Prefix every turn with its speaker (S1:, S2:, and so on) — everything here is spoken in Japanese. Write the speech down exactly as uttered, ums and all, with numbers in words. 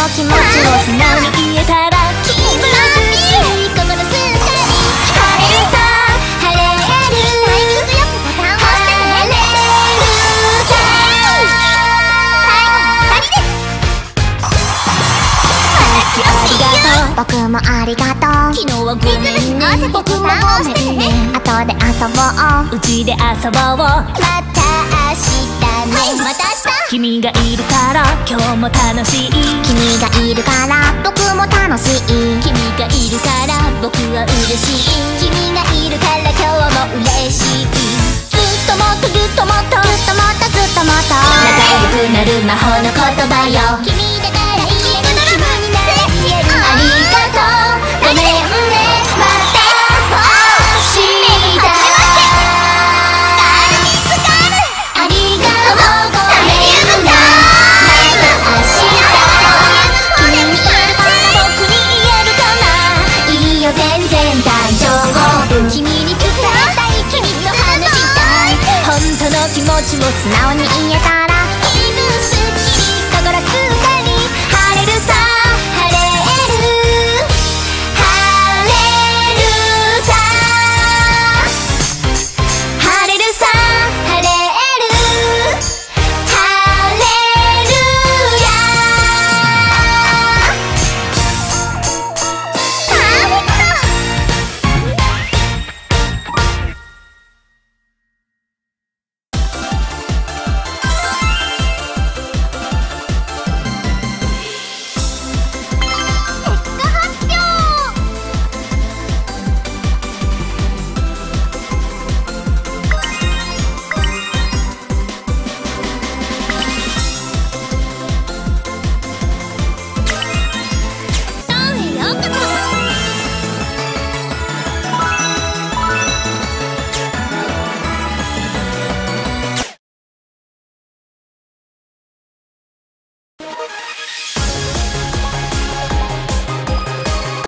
S1: 気持ちを素直に言えたら気分すっきり心すっかり晴れるさ晴れるタイミングよくボタンを押してね晴れるさ最後ふたりで僕もありがとう昨日はごめんね僕もごめんね後で遊ぼううちで遊ぼうまた明日ねまた明日君がいるから今日も楽しい君がいるから僕も楽しい君がいるから僕は嬉しい君がいるから今日も嬉しいずっともっとずっともっとずっともっとずっともっと仲良くなる魔法の言葉よ君だから言える気分になれ言えるありがとうごめんねまた明日ありがとうごめんなまた明日君に言えるから僕に言えるかないいよ全然大丈夫君に伝えたい君と話したい本当の気持ちを素直に言えたら